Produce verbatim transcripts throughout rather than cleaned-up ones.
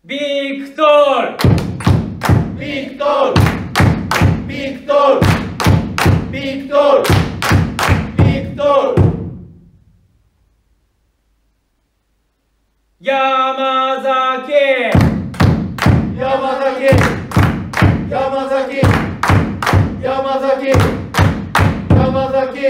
ビクトールビクトールビクトールビクトールビクトール山崎山崎山崎山崎山崎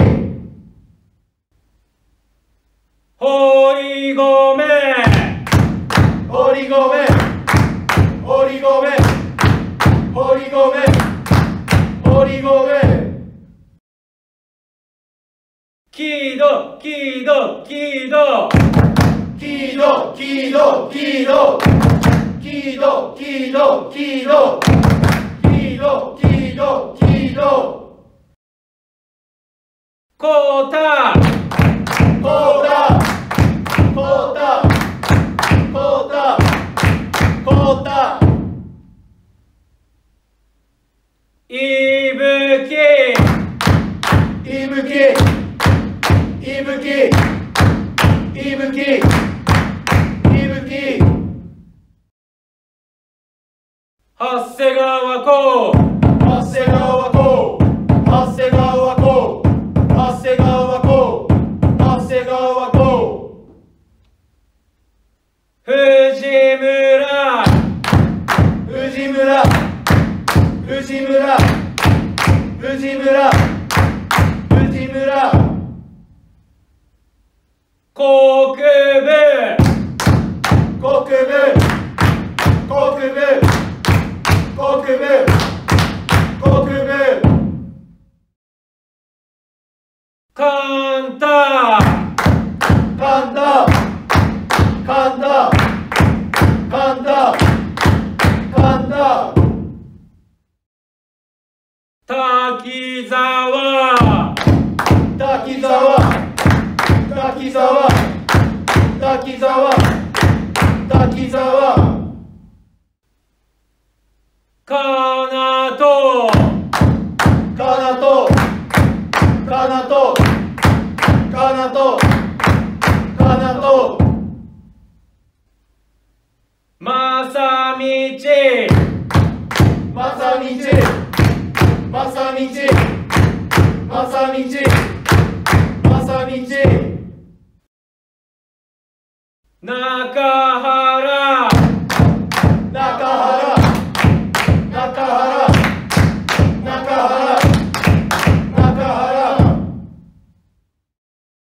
堀米堀米堀米堀米堀米木戸木戸木戸木戸木戸木戸木戸木戸木戸木戸木戸木戸こうたこうたこうたこうたこうたいぶきいぶきいぶきいぶきいぶき長谷川湖長谷川湖長谷川湖長谷川湖長谷川湖藤村藤村藤村藤村藤村国部国部国部国部国部神田神田神田神田神田滝沢滝沢滝沢滝沢滝沢かなとかなとかなとかなとかなとまさみちまさみちまさみちまさみちまさみち中